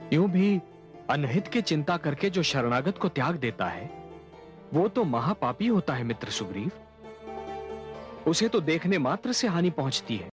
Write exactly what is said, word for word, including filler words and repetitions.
यूं भी अनहित की चिंता करके जो शरणागत को त्याग देता है वो तो महापापी होता है मित्र सुग्रीव। उसे तो देखने मात्र से हानि पहुंचती है।